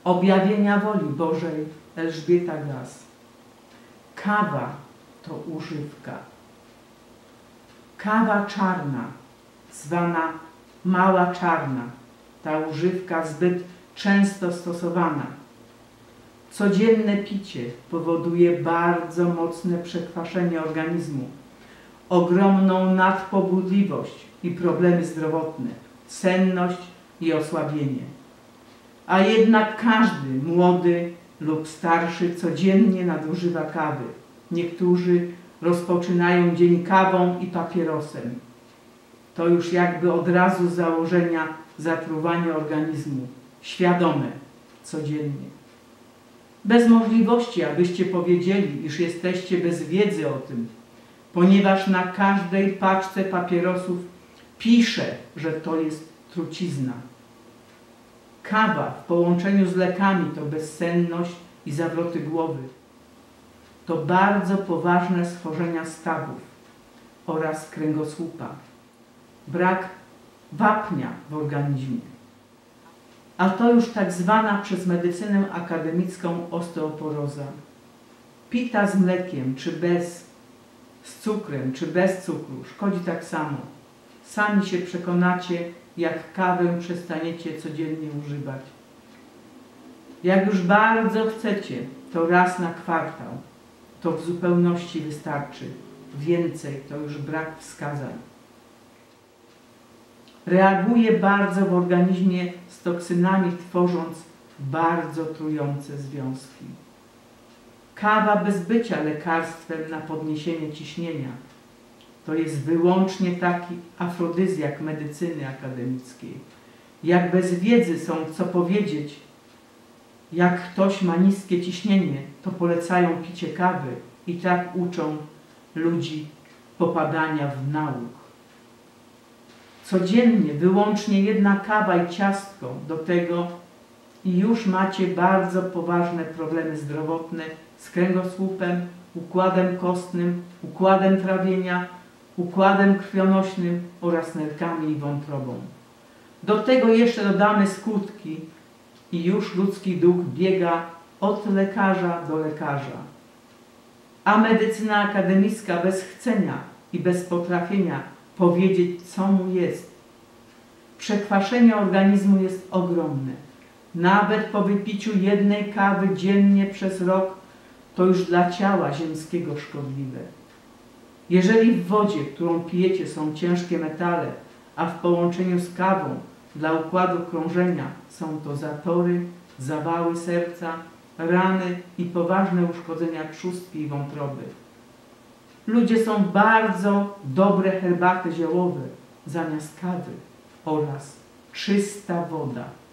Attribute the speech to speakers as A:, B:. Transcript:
A: Objawienia woli Bożej Elżbieta Gass. Kawa to używka. Kawa czarna, zwana mała czarna, ta używka zbyt często stosowana. Codzienne picie powoduje bardzo mocne przekwaszenie organizmu, ogromną nadpobudliwość i problemy zdrowotne, senność i osłabienie. A jednak każdy młody lub starszy codziennie nadużywa kawy. Niektórzy rozpoczynają dzień kawą i papierosem. To już jakby od razu z założenia zatruwanie organizmu, świadome, codziennie. Bez możliwości, abyście powiedzieli, iż jesteście bez wiedzy o tym, ponieważ na każdej paczce papierosów pisze, że to jest trucizna. Kawa w połączeniu z lekami to bezsenność i zawroty głowy. To bardzo poważne schorzenia stawów oraz kręgosłupa. Brak wapnia w organizmie. A to już tak zwana przez medycynę akademicką osteoporoza. Pita z mlekiem, czy bez, z cukrem, czy bez cukru, szkodzi tak samo. Sami się przekonacie, jak kawę przestaniecie codziennie używać. Jak już bardzo chcecie, to raz na kwartał. To w zupełności wystarczy. Więcej to już brak wskazań. Reaguje bardzo w organizmie z toksynami, tworząc bardzo trujące związki. Kawa bez bycia lekarstwem na podniesienie ciśnienia. To jest wyłącznie taki afrodyzjak medycyny akademickiej. Jak bez wiedzy są co powiedzieć, jak ktoś ma niskie ciśnienie, to polecają picie kawy i tak uczą ludzi popadania w nauk. Codziennie wyłącznie jedna kawa i ciastko do tego i już macie bardzo poważne problemy zdrowotne z kręgosłupem, układem kostnym, układem trawienia, układem krwionośnym oraz nerkami i wątrobą. Do tego jeszcze dodamy skutki i już ludzki duch biega od lekarza do lekarza. A medycyna akademicka bez chcenia i bez potrafienia powiedzieć, co mu jest. Przekwaszenie organizmu jest ogromne. Nawet po wypiciu jednej kawy dziennie przez rok to już dla ciała ziemskiego szkodliwe. Jeżeli w wodzie, którą pijecie, są ciężkie metale, a w połączeniu z kawą dla układu krążenia są to zatory, zawały serca, rany i poważne uszkodzenia trzustki i wątroby. Ludzie są bardzo dobre herbaty ziołowe zamiast kawy oraz czysta woda.